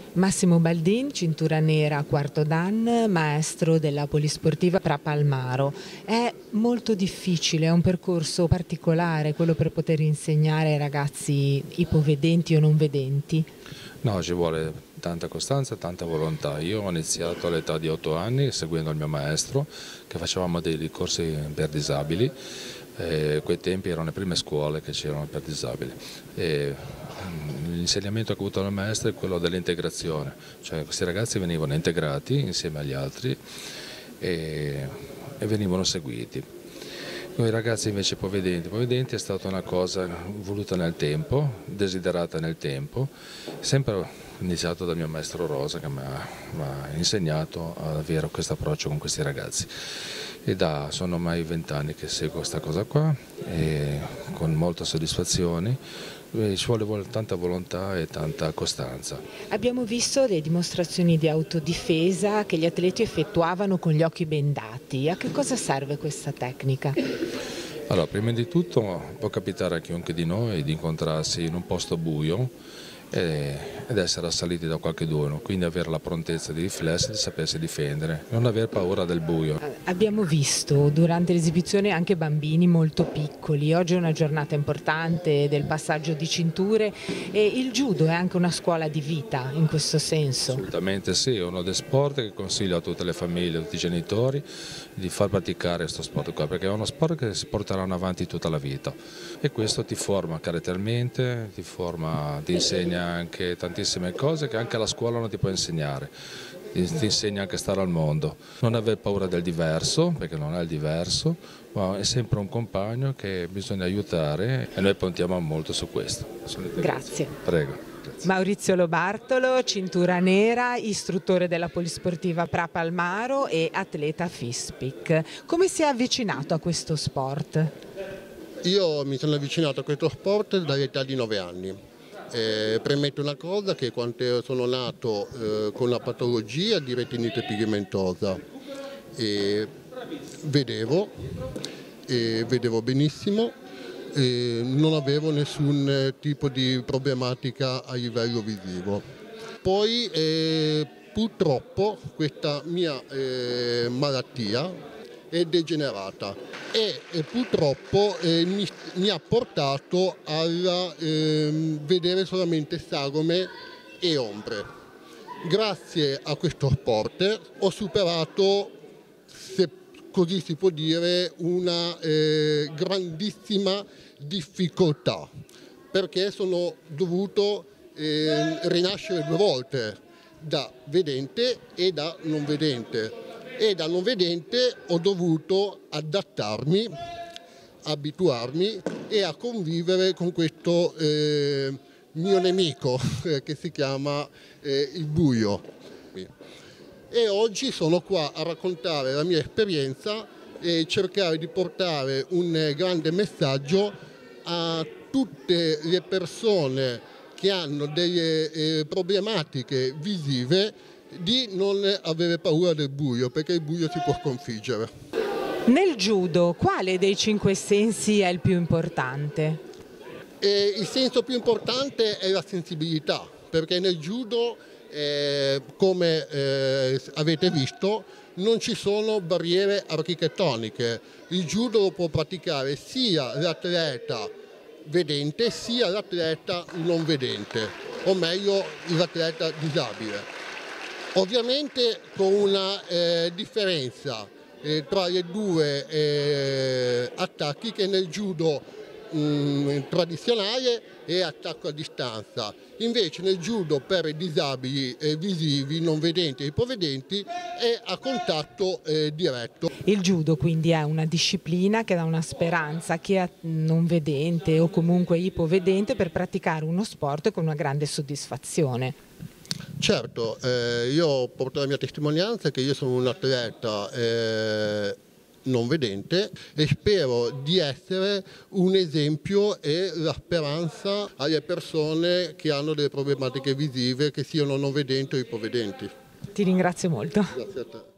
Massimo Baldin, cintura nera, quarto dan, maestro della polisportiva Prapalmaro. È molto difficile, è un percorso particolare quello per poter insegnare ai ragazzi ipovedenti o non vedenti? No, ci vuole tanta costanza e tanta volontà. Io ho iniziato all'età di 8 anni seguendo il mio maestro, che facevamo dei corsi per disabili. Quei tempi erano le prime scuole che c'erano per disabili. L'insegnamento che ho avuto dal maestro è quello dell'integrazione, cioè questi ragazzi venivano integrati insieme agli altri e venivano seguiti. Con i ragazzi invece ipovedenti è stata una cosa voluta nel tempo, desiderata nel tempo, sempre iniziato dal mio maestro Rosa che mi ha insegnato ad avere questo approccio con questi ragazzi. E sono ormai 20 anni che seguo questa cosa qua e con molta soddisfazione. Ci vuole tanta volontà e tanta costanza. Abbiamo visto le dimostrazioni di autodifesa che gli atleti effettuavano con gli occhi bendati. A che cosa serve questa tecnica? Allora, prima di tutto può capitare a chiunque di noi di incontrarsi in un posto buio ed essere assaliti da qualcuno, quindi avere la prontezza di riflessi, di sapersi difendere, non aver paura del buio. Abbiamo visto durante l'esibizione anche bambini molto piccoli, oggi è una giornata importante del passaggio di cinture e il judo è anche una scuola di vita in questo senso. Assolutamente sì, è uno dei sport che consiglio a tutte le famiglie, a tutti i genitori di far praticare questo sport qua, perché è uno sport che si porteranno avanti tutta la vita e questo ti forma caratterialmente, ti insegna anche tantissime cose che anche la scuola non ti può insegnare, ti insegna anche a stare al mondo, non aver paura del diverso, perché non è il diverso, ma è sempre un compagno che bisogna aiutare e noi puntiamo molto su questo. Grazie. Prego. Grazie. Maurizio Lobartolo, cintura nera, istruttore della polisportiva Prapalmaro e atleta FISPIC. Come si è avvicinato a questo sport? Io mi sono avvicinato a questo sport dall'età di 9 anni. Premetto una cosa, che quando sono nato con una patologia di retinite pigmentosa vedevo benissimo, non avevo nessun tipo di problematica a livello visivo. Poi purtroppo questa mia malattia è degenerata e purtroppo mi ha portato a vedere solamente sagome e ombre. Grazie a questo sport ho superato, se così si può dire, una grandissima difficoltà, perché sono dovuto rinascere 2 volte, da vedente e da non vedente. E da non vedente ho dovuto adattarmi, abituarmi e a convivere con questo mio nemico che si chiama il buio. E oggi sono qua a raccontare la mia esperienza e cercare di portare un grande messaggio a tutte le persone che hanno delle problematiche visive, di non avere paura del buio, perché il buio si può sconfiggere. Nel judo, quale dei 5 sensi è il più importante? Il senso più importante è la sensibilità, perché nel judo, come avete visto, non ci sono barriere architettoniche. Il judo lo può praticare sia l'atleta vedente sia l'atleta non vedente, o meglio l'atleta disabile. Ovviamente con una differenza tra i 2 attacchi, che nel judo tradizionale è attacco a distanza, invece nel judo per i disabili visivi, non vedenti e ipovedenti è a contatto diretto. Il judo quindi è una disciplina che dà una speranza a chi è non vedente o comunque ipovedente per praticare uno sport con una grande soddisfazione. Certo, io porto la mia testimonianza che io sono un atleta non vedente e spero di essere un esempio e la speranza alle persone che hanno delle problematiche visive, che siano non vedenti o ipovedenti. Ti ringrazio molto. Grazie a te.